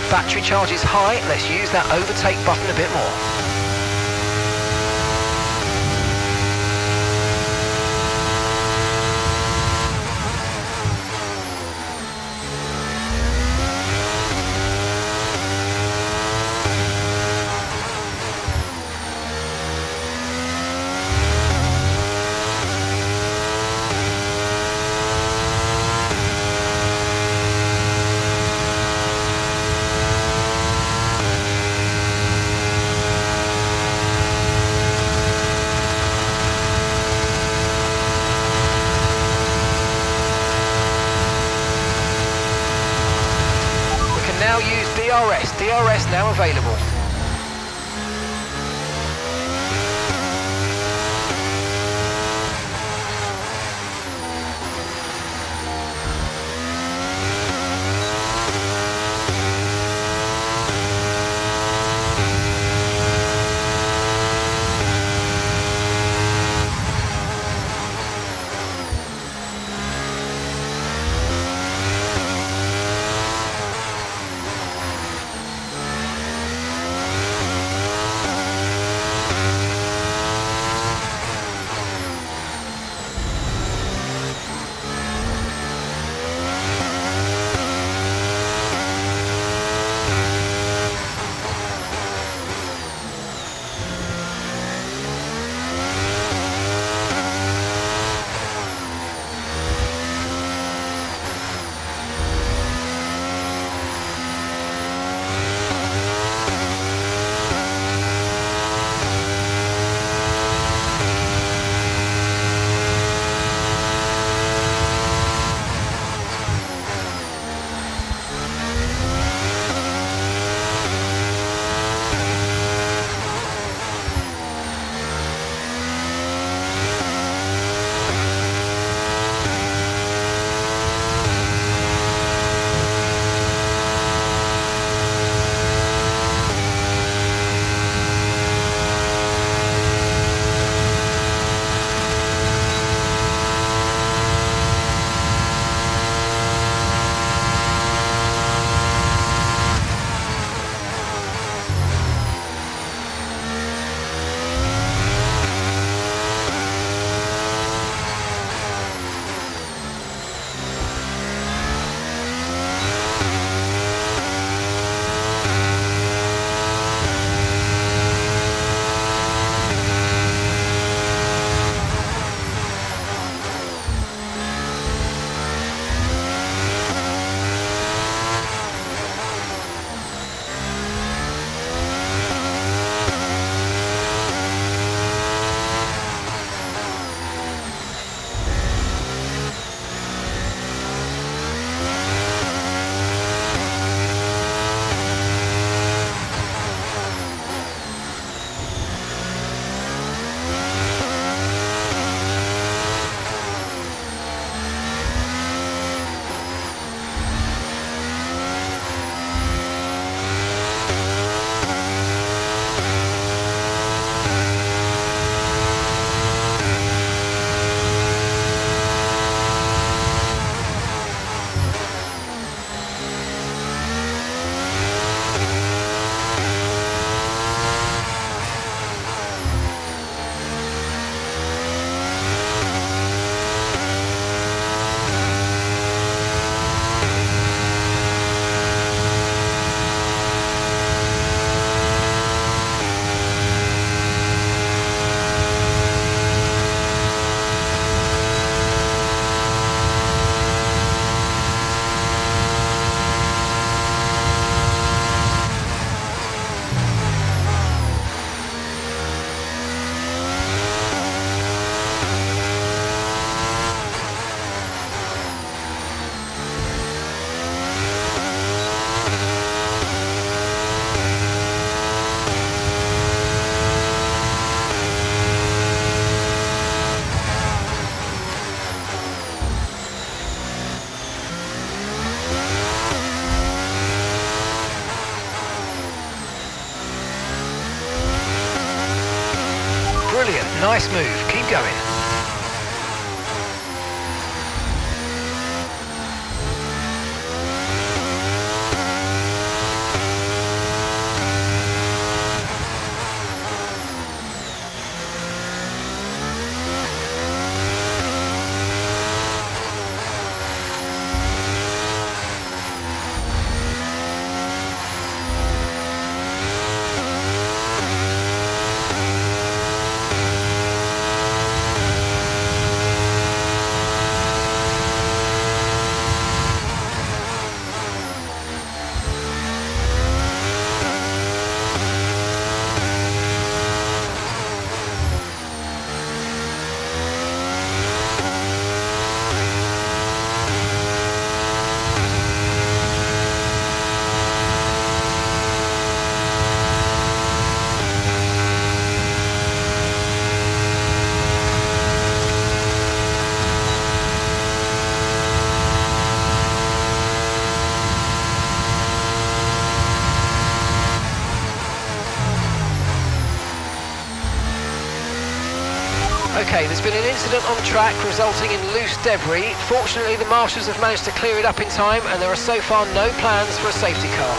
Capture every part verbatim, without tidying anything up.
Battery charge is high, let's use that overtake button a bit more. Now use D R S, D R S now available. Brilliant, nice move, keep going. Okay, there's been an incident on track resulting in loose debris. Fortunately, the marshals have managed to clear it up in time and there are so far no plans for a safety car.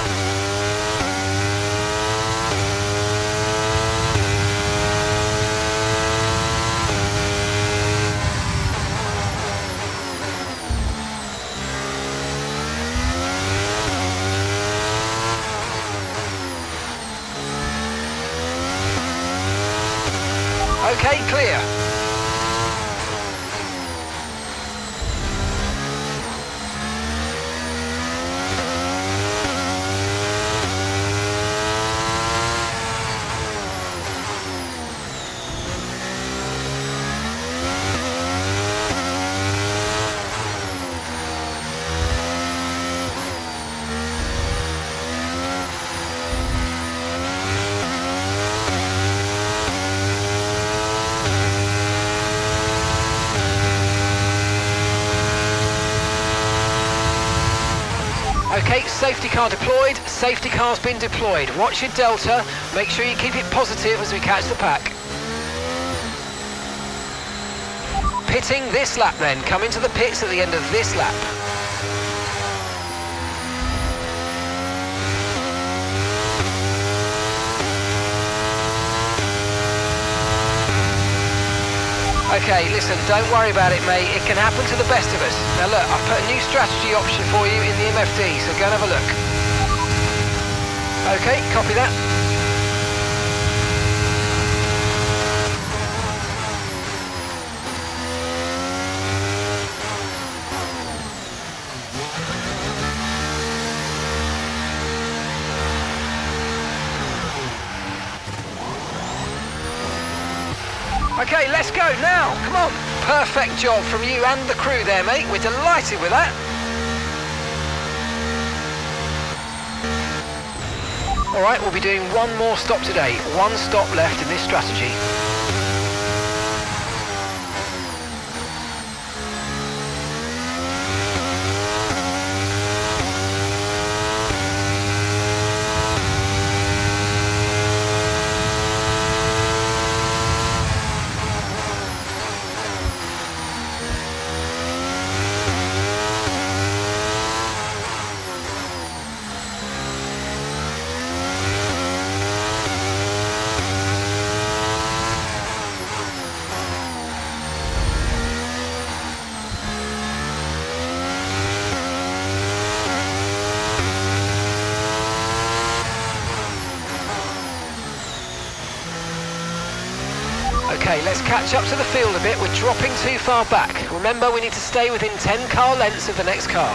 Okay, clear. Okay, safety car deployed, safety car's been deployed. Watch your delta, make sure you keep it positive as we catch the pack. Pitting this lap then, come into the pits at the end of this lap. Okay, listen, don't worry about it, mate. It can happen to the best of us. Now look, I've put a new strategy option for you in the M F D, so go and have a look. Okay, copy that. Okay, let's go now, come on. Perfect job from you and the crew there, mate. We're delighted with that. All right, we'll be doing one more stop today. One stop left in this strategy. Okay, let's catch up to the field a bit. We're dropping too far back. Remember, we need to stay within ten car lengths of the next car.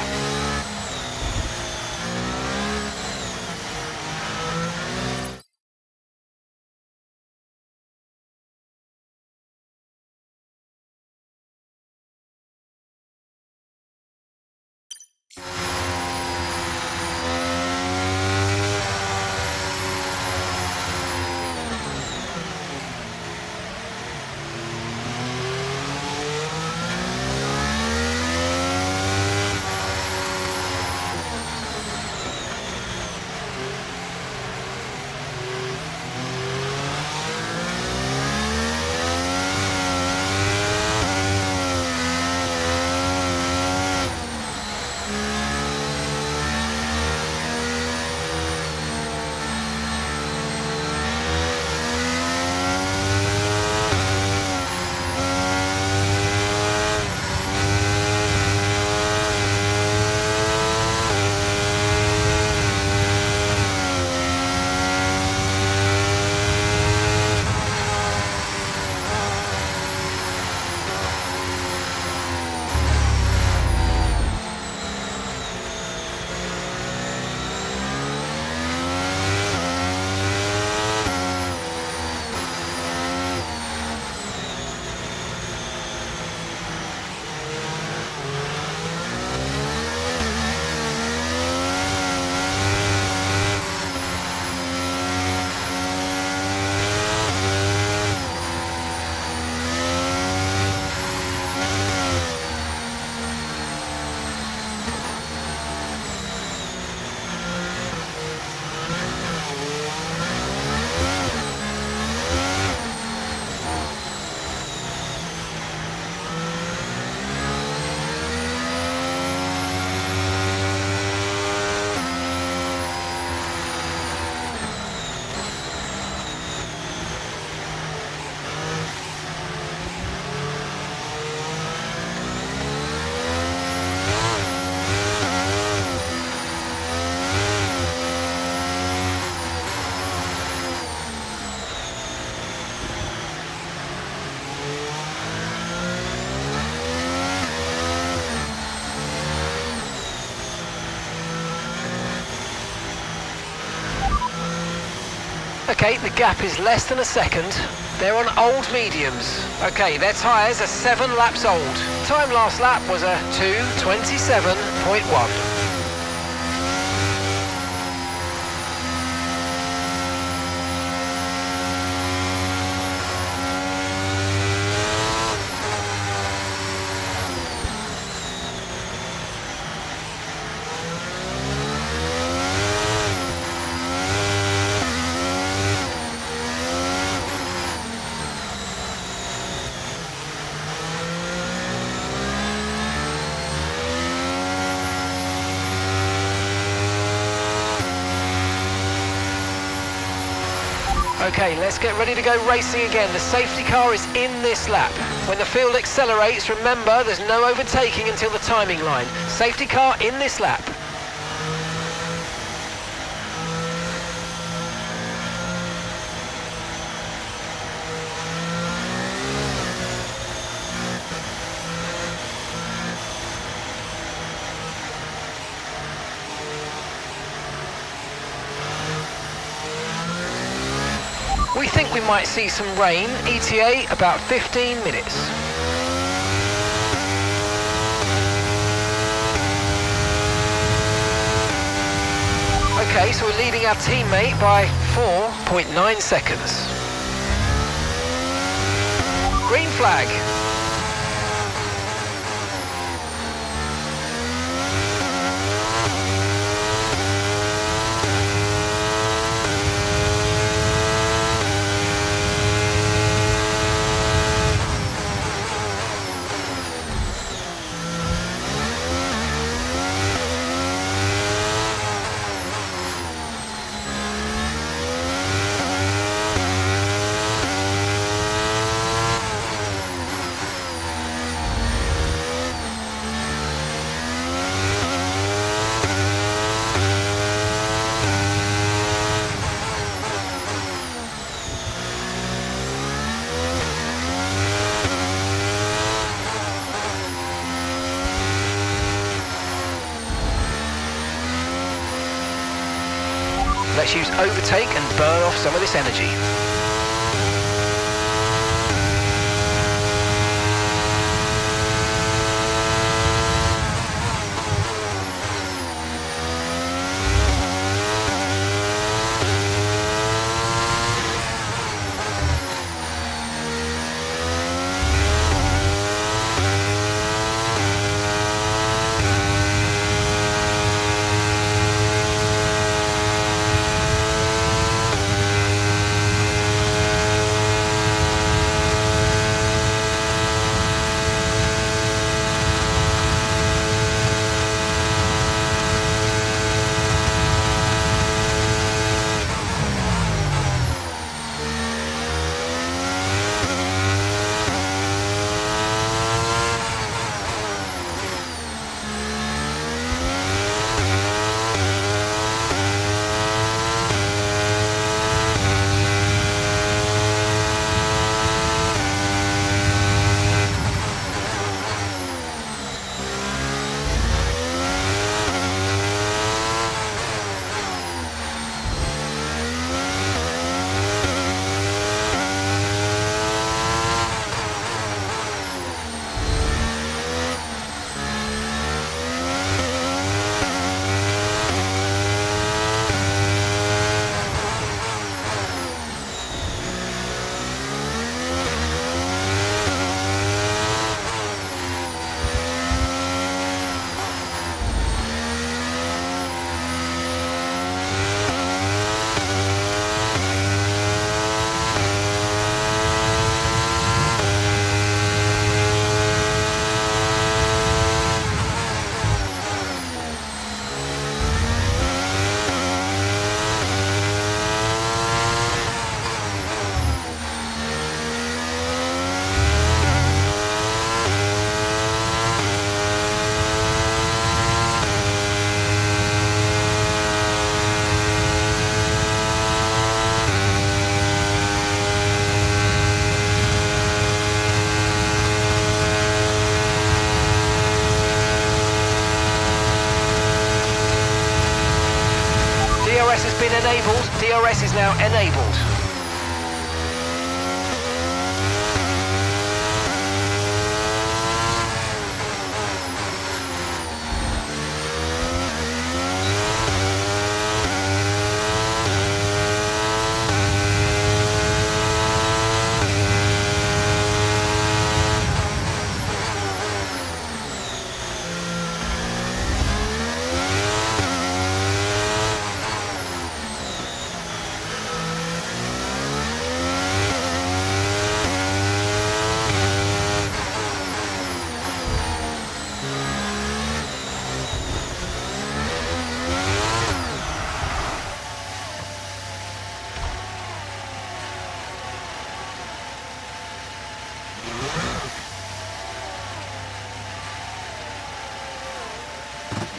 indicate the gap is less than a second. They're on old mediums. Okay, their tyres are seven laps old. Time last lap was a two twenty-seven point one. Okay, let's get ready to go racing again. The safety car is in this lap. When the field accelerates, remember there's no overtaking until the timing line. Safety car in this lap. We think we might see some rain, E T A about fifteen minutes. Okay, so we're leading our teammate by four point nine seconds. Green flag. Let's use overtake and burn off some of this energy. D R S has been enabled. D R S is now enabled.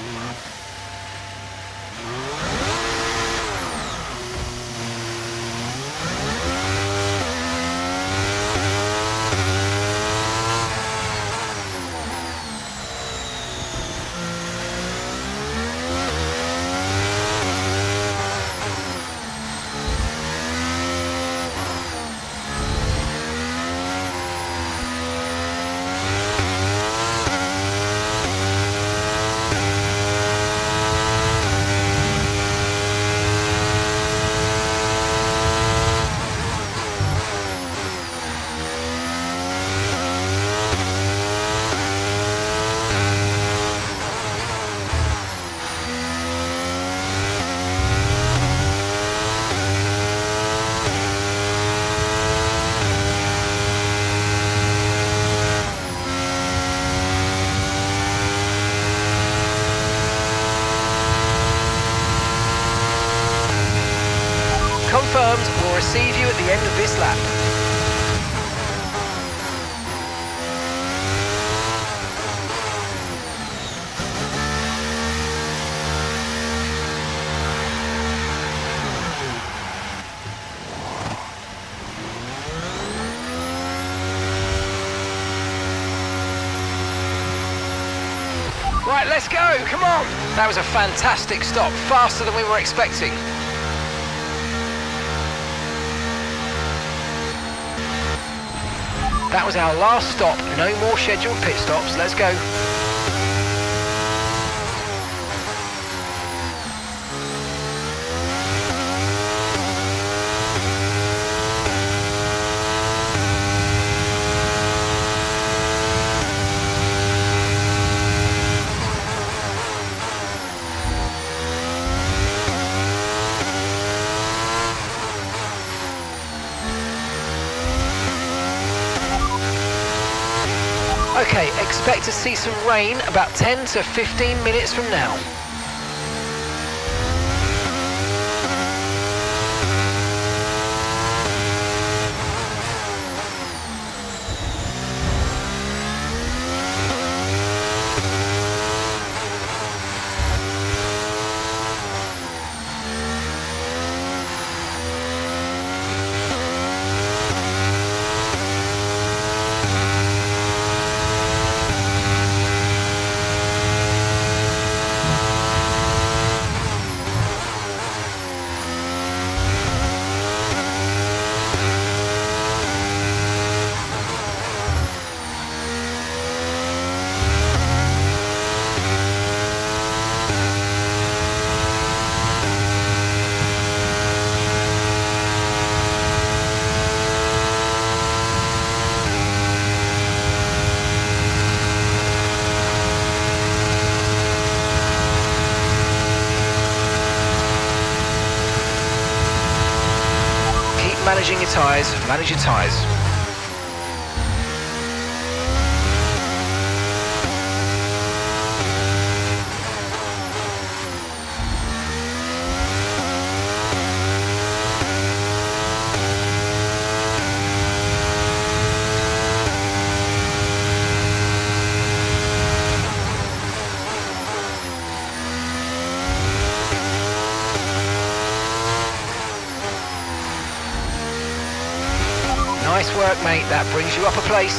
Confirmed, we'll receive you at the end of this lap. Right, let's go, come on! That was a fantastic stop, faster than we were expecting. That was our last stop, no more scheduled pit stops, let's go. Okay, expect to see some rain about ten to fifteen minutes from now. Managing your tyres, manage your tyres. Nice work, mate, that brings you up a place.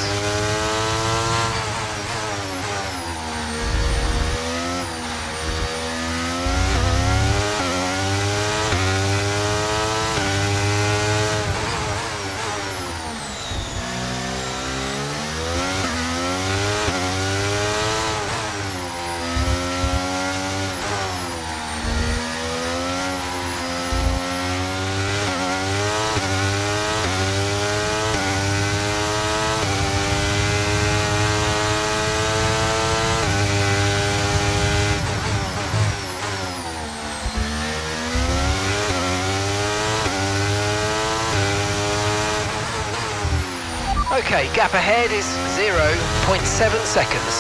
Okay, gap ahead is zero point seven seconds.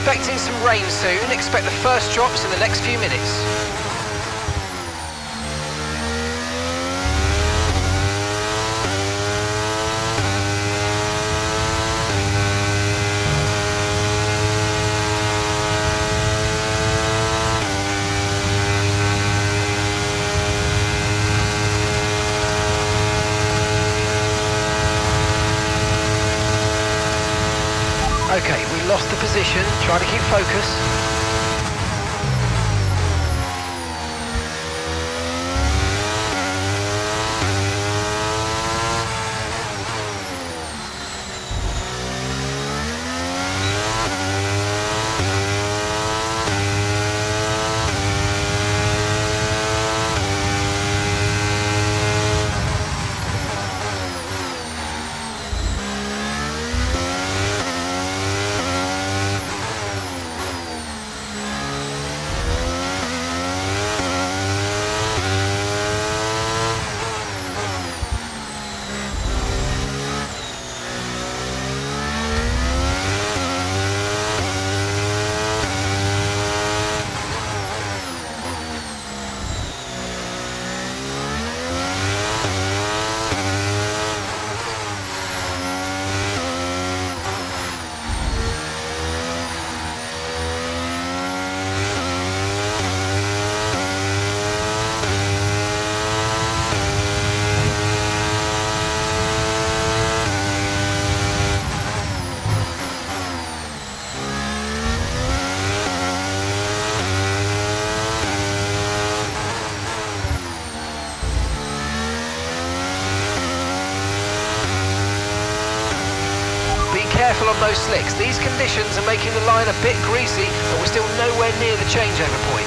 expecting some rain soon. Expect the first drops in the next few minutes. Okay, we lost the position. Try to keep focus. Careful on those slicks. These conditions are making the line a bit greasy, but we're still nowhere near the changeover point.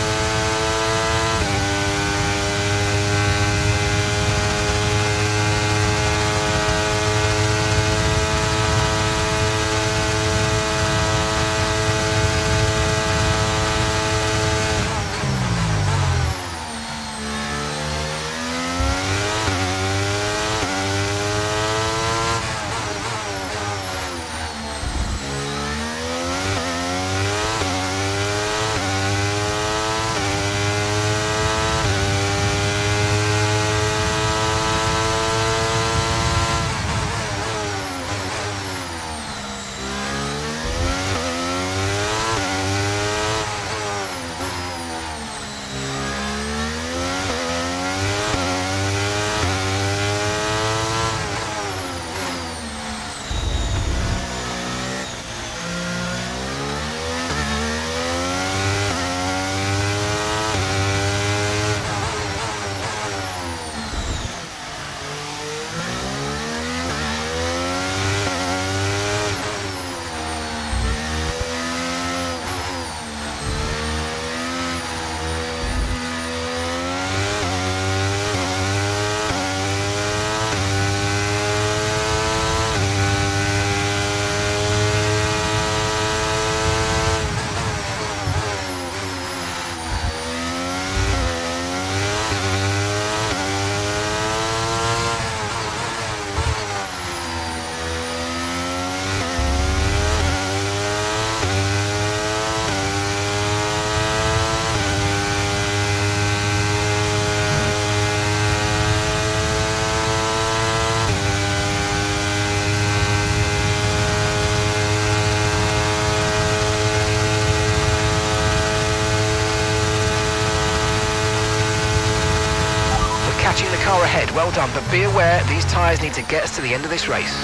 Catching the car ahead, well done, but be aware these tyres need to get us to the end of this race.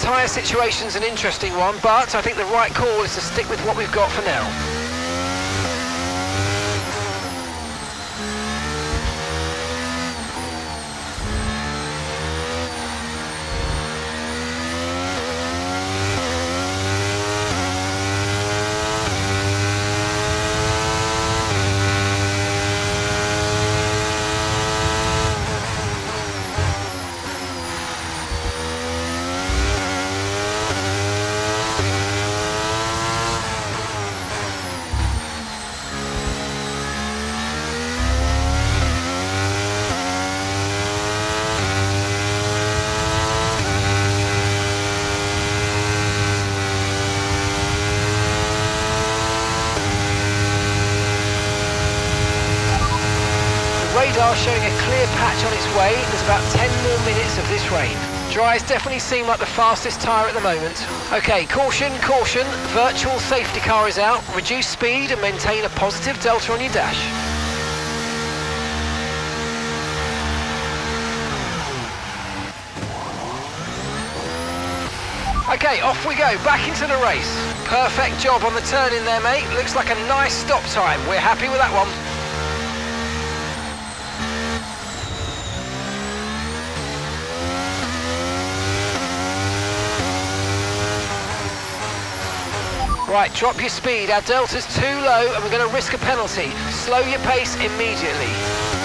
tyre situation's an interesting one, but I think the right call is to stick with what we've got for now. Radar showing a clear patch on its way. There's about ten more minutes of this rain. Dries definitely seem like the fastest tyre at the moment. Okay, caution, caution. Virtual safety car is out. Reduce speed and maintain a positive delta on your dash. Okay, off we go, back into the race. Perfect job on the turn in there, mate. Looks like a nice stop time. We're happy with that one. Right, drop your speed. Our delta's too low and we're going to risk a penalty. Slow your pace immediately.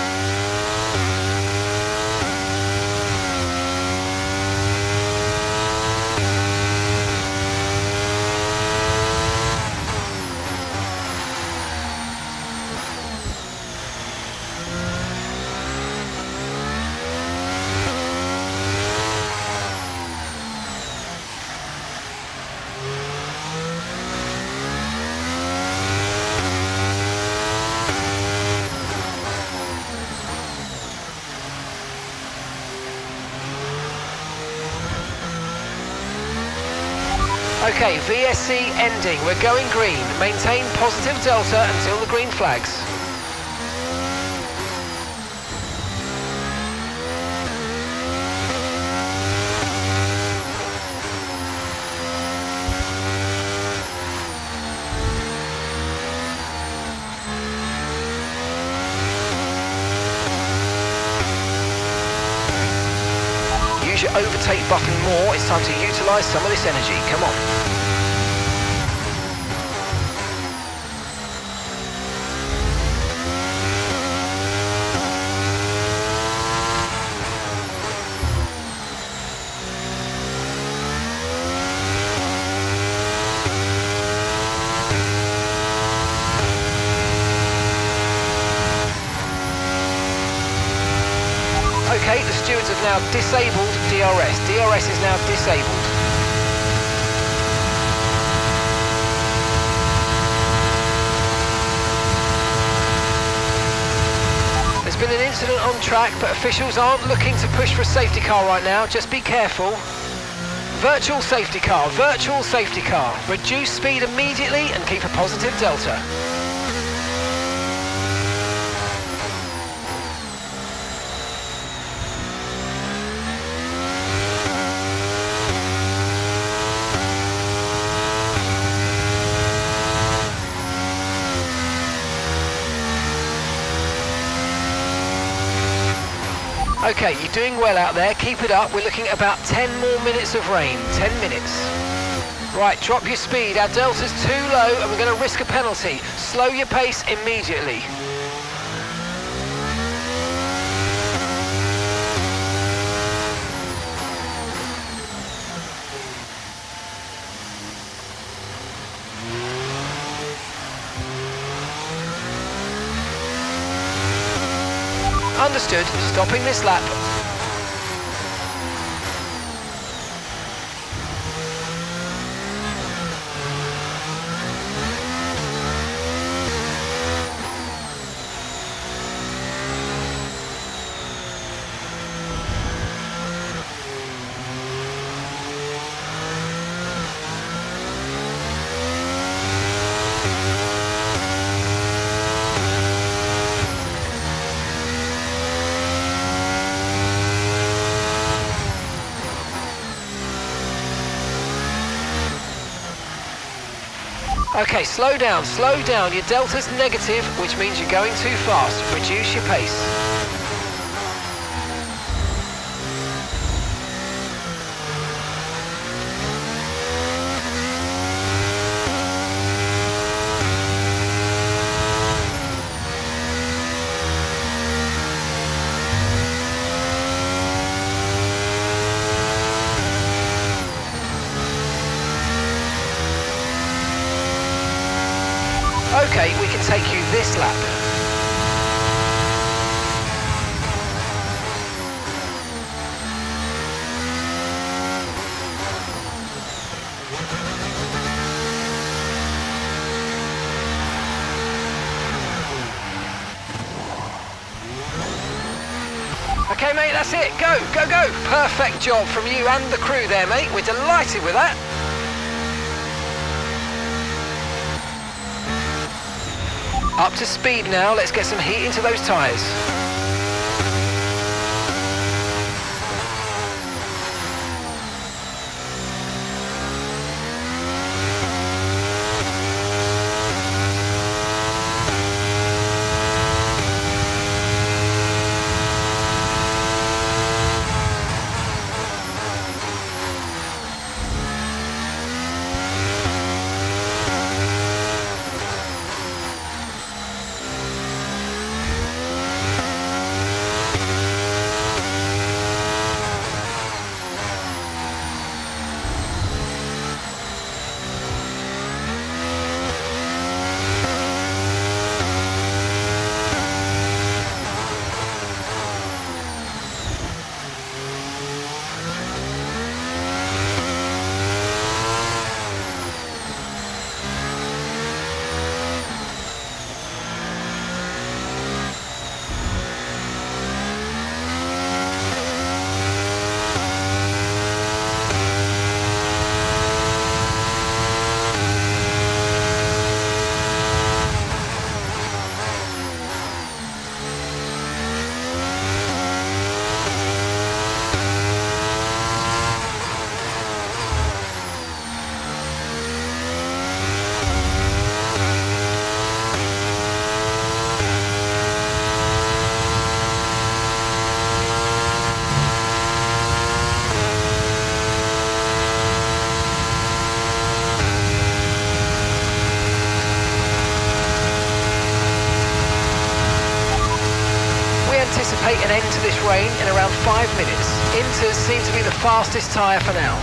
Okay, V S C ending. We're going green. Maintain positive delta until the green flags. Use your overtake button more. It's time to utilise some of this energy. Come on. Okay, the stewards have now disabled D R S. D R S is now disabled. There's been an incident on track, but officials aren't looking to push for a safety car right now. Just be careful. Virtual safety car, virtual safety car. Reduce speed immediately and keep a positive delta. Okay, you're doing well out there, keep it up. We're looking at about ten more minutes of rain, ten minutes. Right, drop your speed. Our delta's too low and we're going to risk a penalty. Slow your pace immediately. Understood. Stopping this lap. Okay, slow down, slow down. Your delta's negative, which means you're going too fast. Reduce your pace. Okay, we can take you this lap. Okay, mate, that's it. Go, go, go. Perfect job from you and the crew there, mate. We're delighted with that. Up to speed now, let's get some heat into those tyres. Anticipate an end to this rain in around five minutes. Inters seem to be the fastest tyre for now.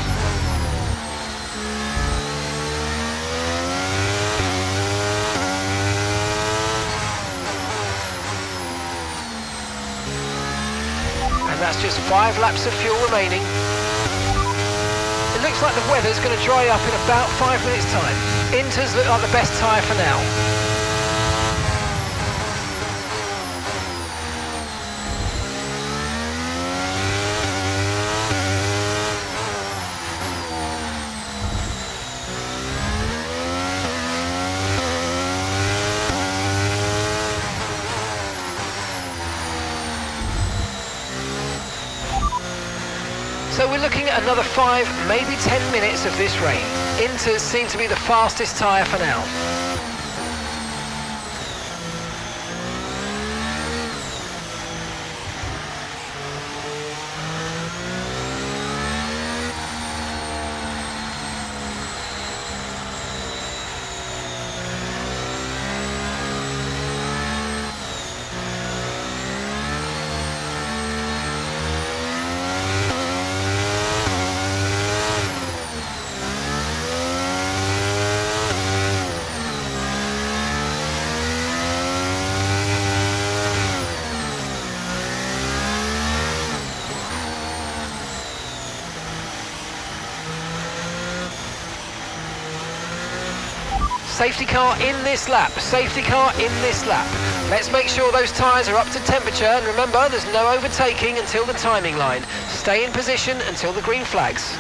And that's just five laps of fuel remaining. It looks like the weather's going to dry up in about five minutes' time. Inters look like the best tyre for now. So we're looking at another five, maybe ten minutes of this rain. Inters seem to be the fastest tyre for now. Safety car in this lap, safety car in this lap. Let's make sure those tyres are up to temperature, and remember there's no overtaking until the timing line. Stay in position until the green flags.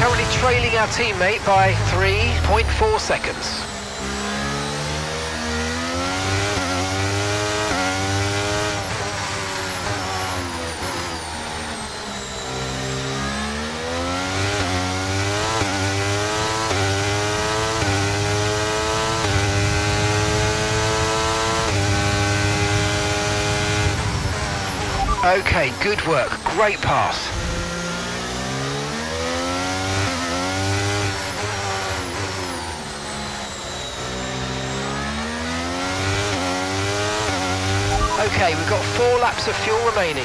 currently trailing our teammate by three point four seconds. Okay, good work, great pass. Okay, we've got four laps of fuel remaining.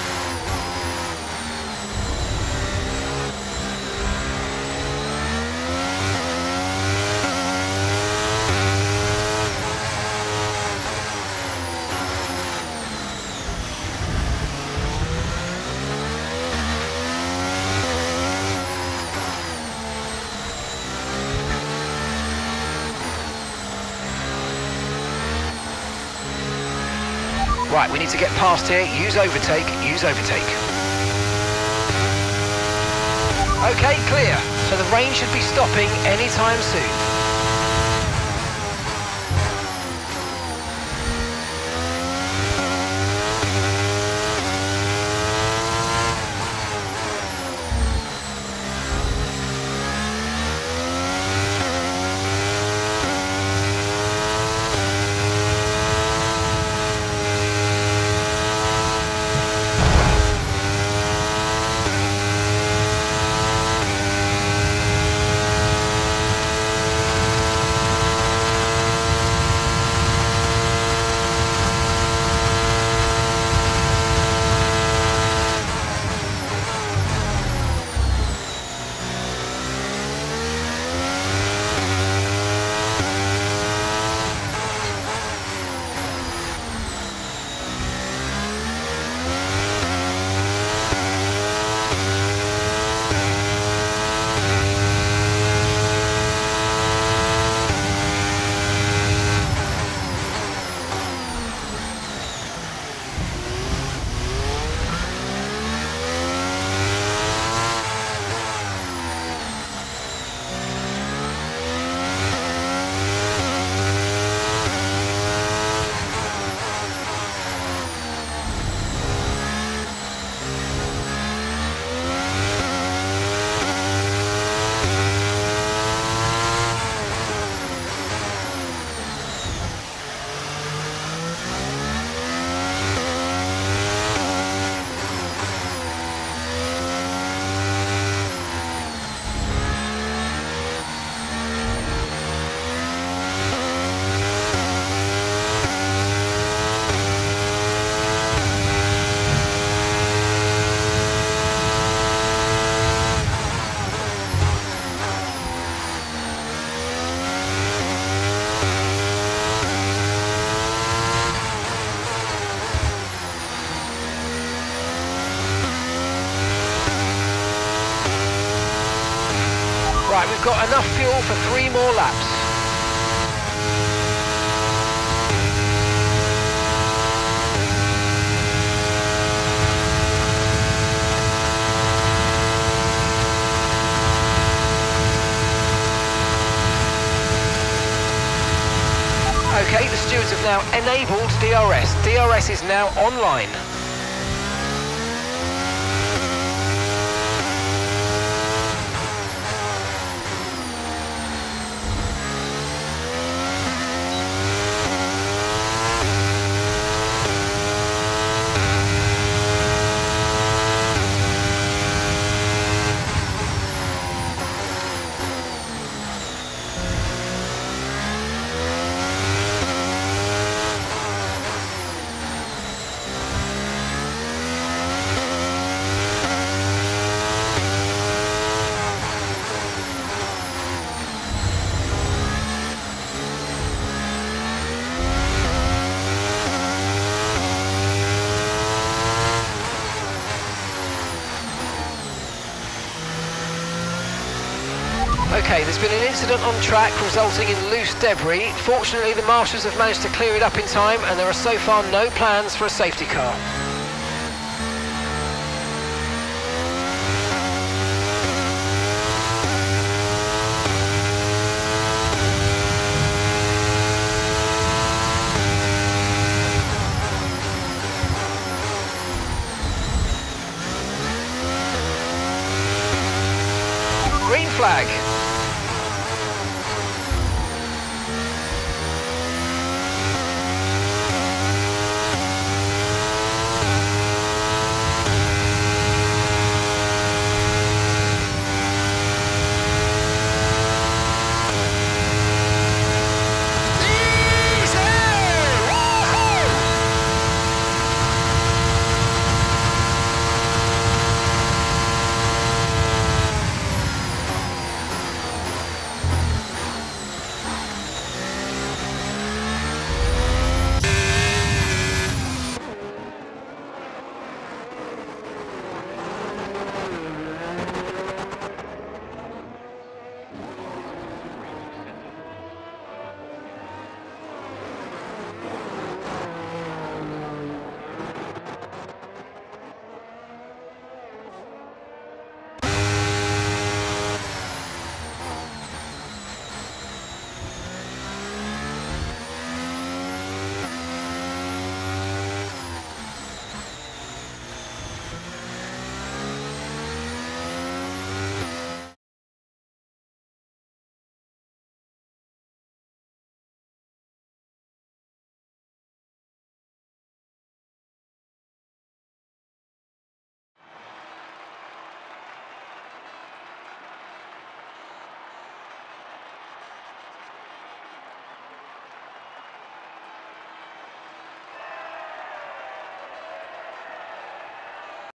Right, we need to get past here. Use overtake, use overtake. Okay, clear. So the rain should be stopping anytime soon. Right, we've got enough fuel for three more laps. Okay, the stewards have now enabled D R S. D R S is now online. Okay, there's been an incident on track resulting in loose debris. Fortunately, the marshals have managed to clear it up in time and there are so far no plans for a safety car. green flag.